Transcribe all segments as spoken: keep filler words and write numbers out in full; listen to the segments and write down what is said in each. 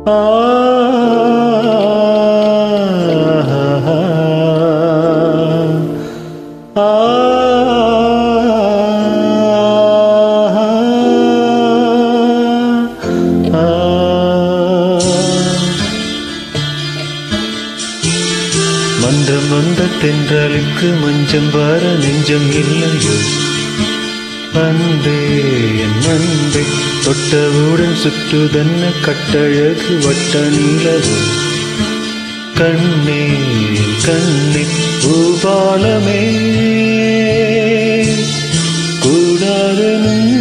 ஆ ஆ மன்றம் வந்த தென்றலுக்கு மஞ்சம் வர நெஞ்சம் இல்லையோ அன்பே என் அன்பே தொட்டவுடன் சுற்றுதன்ன கட்டழகு வட்ட நிலவு கண்ணே கண்ணே பூபாலமே கூடாதனும்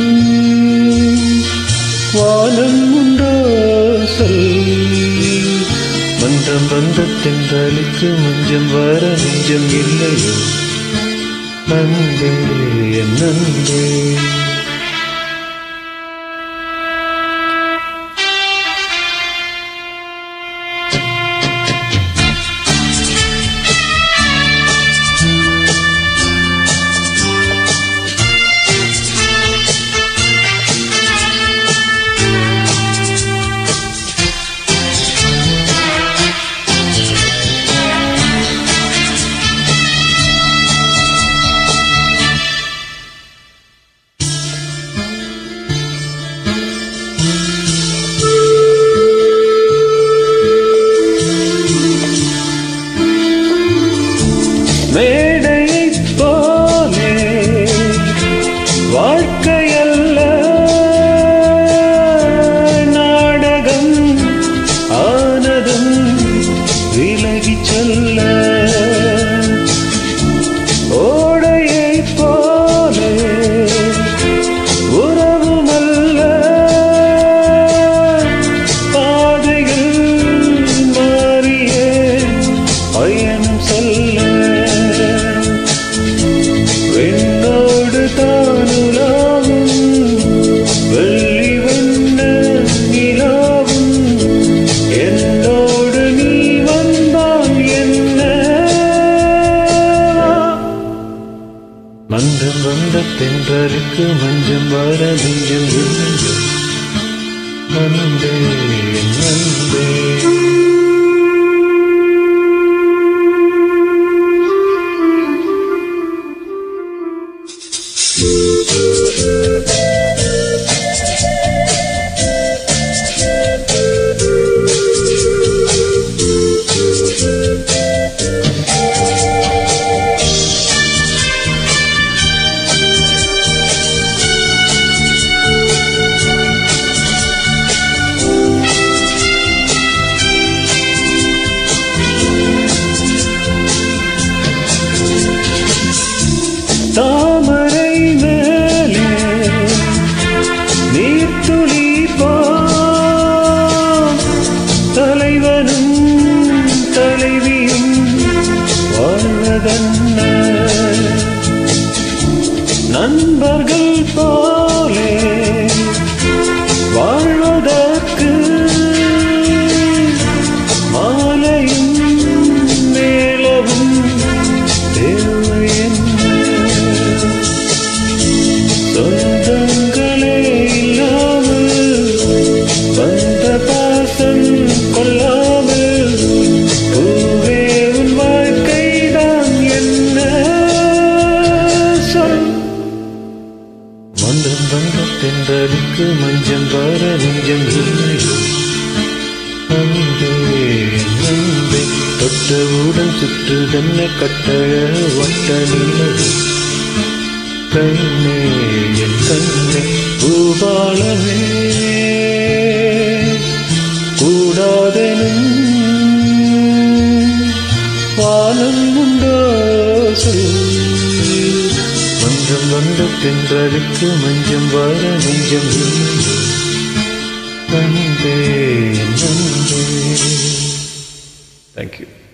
வானம் உண்டோ சொல் மன்றம் வந்த தென்றலுக்கு மஞ்சம் வர நெஞ்சம் இல்லையோ அன்பே என் அன்பே மேடையைப் போலே வாழ்க்கையல்ல நாடகம் ஆனதும் விலகிச் செல்ல ஓடையைப் போலே உறவுமல்ல பாதைகள் மாறியே பயணம் செல்ல வெண்ணோடு தானுலாவும் வெள்ளி வண்ண நிலாவும் என்னோடு நீ வந்தால் என்ன மன்றம் வந்த தென்றலுக்கு மஞ்சம் வர நெஞ்சம் இல்லையோ அன்பே என் அன்பே தாமரை மேலே நீர்த்துளி போம் தலைவனும் தலைவியும் வாழ்வதென்ன நண்பர்கள் போலே வாழ்வதற்கு மாலையும் மேலவும் தேவை சொந்தங்களே இல்லாமல் வந்த பாசம் கொள்ளாமல் பூவே உன் வாழ்க்கைதான் என்ன சொல் மன்றம் வந்த தென்றலுக்கு மஞ்சம் வர நெஞ்சம் இல்லையோ அன்பே அன்பே தொட்டவுடன் சுற்றுதன்ன கட்டழ வட்ட நிலவு கண்ணே என் கண்ணே பூபாலமே கூடாதெனும் வானம் உண்டோ சொல் மன்றம் வந்த தென்றலுக்கு மஞ்சம் வர நெஞ்சம் இல்லையோ அன்பே என் அன்பே. Thank you.